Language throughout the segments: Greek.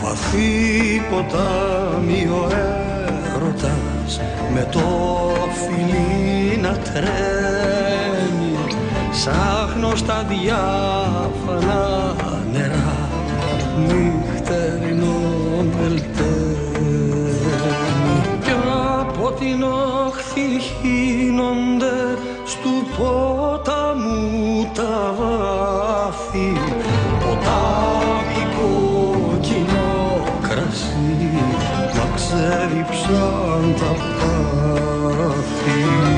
βαθύ ποτάμι ο έρωτας με το φιλί να τρέμει, ψάχνω στα διάφανα νερά νυχτερινό μελτέμι, κι από την όχθη χύνονται στου ποταμού τα βάθη, ποτάμι κόκκινο κρασί μα ξέριψαν τα πάθη.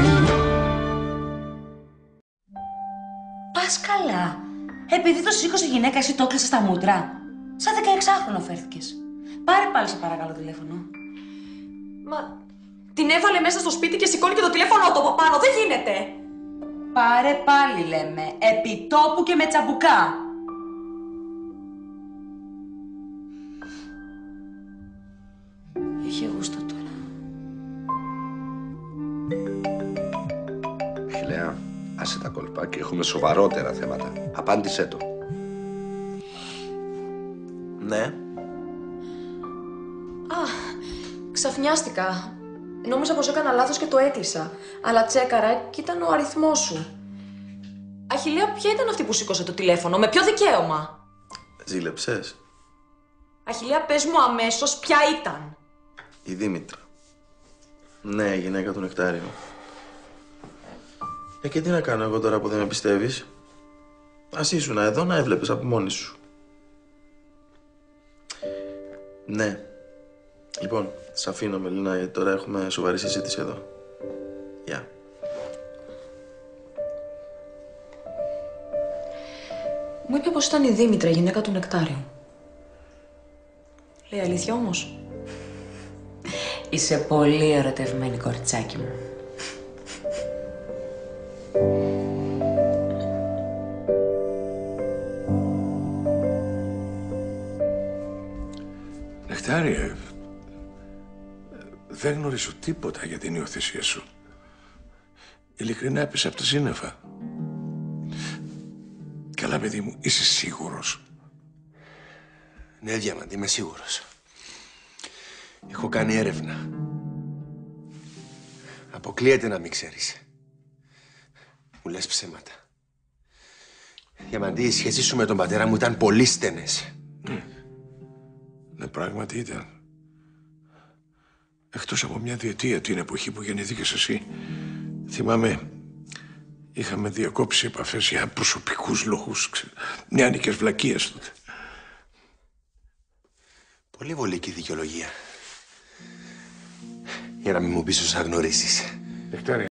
Πας καλά. Επειδή το σήκωσε η γυναίκα, εσύ το έκλεισες στα μούτρα. Σαν 16χρονο φέρθηκες. Πάρε πάλι σε παρακαλώ τηλέφωνο. Μα την έβαλε μέσα στο σπίτι και σηκώνει και το τηλέφωνο του από πάνω. Δεν γίνεται. Πάρε πάλι λέμε. Επί τόπου και με τσαμπουκά. Έχει γούστο τώρα. Χιλέα, άσε τα κολπάκια, έχουμε σοβαρότερα θέματα. Απάντησέ το. Ναι. Α, ξαφνιάστηκα. Νόμιζα πως έκανα λάθος και το έκλεισα. Αλλά τσέκαρα και ήταν ο αριθμός σου. Αχιλλέα, ποια ήταν αυτή που σήκωσε το τηλέφωνο, με ποιο δικαίωμα? Ζήλεψες? Αχιλλέα, πες μου αμέσως ποια ήταν. Η Δήμητρα. Ναι, η γυναίκα του Νεκτάριου. Και τι να κάνω εγώ τώρα που δεν με πιστεύεις? Ας ήσουν εδώ να έβλεπες από μόνη σου. Ναι. Λοιπόν, σ' αφήνω Μελίνα, γιατί τώρα έχουμε σοβαρή συζήτηση εδώ. Γεια. Μου είπε πως ήταν η Δήμητρα, η γυναίκα του Νεκτάριου. Λέει αλήθεια όμως? Είσαι πολύ ερωτευμένη, κοριτσάκι μου. Νεκτάριε, δεν γνωρίζω τίποτα για την υιοθεσία σου. Ειλικρινά έπεσε από τα σύννεφα. Καλά, παιδί μου, είσαι σίγουρος? Ναι, Διαμάντη, είμαι σίγουρος. Έχω κάνει έρευνα. Αποκλείεται να μην ξέρεις. Μου λες ψέματα. Διαμάντη, οι σχέσεις σου με τον πατέρα μου ήταν πολύ στενές. Ναι, πράγματι ήταν. Εκτός από μια διετία, την εποχή που γεννηθήκες εσύ. Θυμάμαι, είχαμε διακόψει επαφές για προσωπικούς λόγους. Νεανικές βλακίες τότε. Πολύ βολική δικαιολογία. Για να μην μου πεις όσα γνωρίσεις. Νεκτάρια.